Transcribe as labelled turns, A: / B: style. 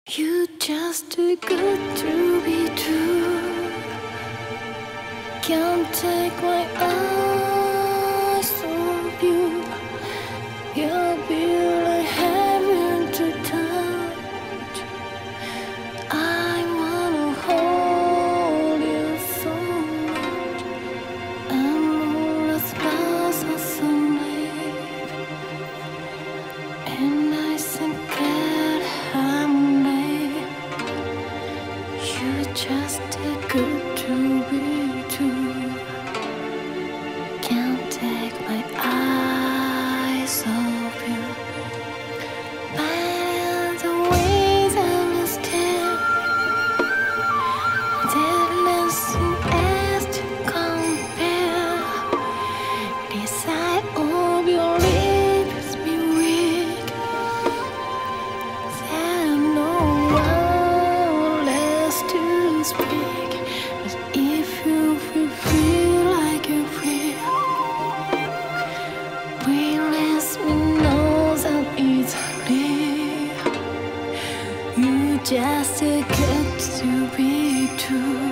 A: You just too good to be true. Can't take my eyes off you. You'll be like heaven to touch. I wanna hold you so much. I'm all as fast as I'm late, and I think that I'm late. You're just too good to be true. Can't take my eyes off you. But the ways I understand, there nothing else to compare. The sight of your lips be weak. There's no one less to speak. But if you feel like you feel, let me know that it's real. You just too good to be true.